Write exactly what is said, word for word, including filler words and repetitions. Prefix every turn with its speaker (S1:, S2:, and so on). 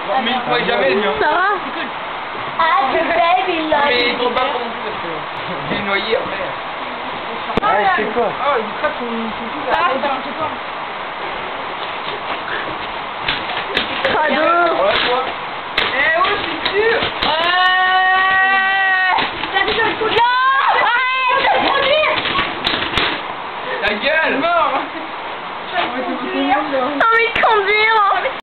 S1: Mais il ne pourrait jamais le mien.
S2: Ça va?
S3: Ah, tu baby love.
S1: Mais il faut pas trop non plus parce que j'ai noyé après.
S4: Ah, c'est quoi?
S1: Ah, il craque son cou là.
S2: Ça va, ça marche pas.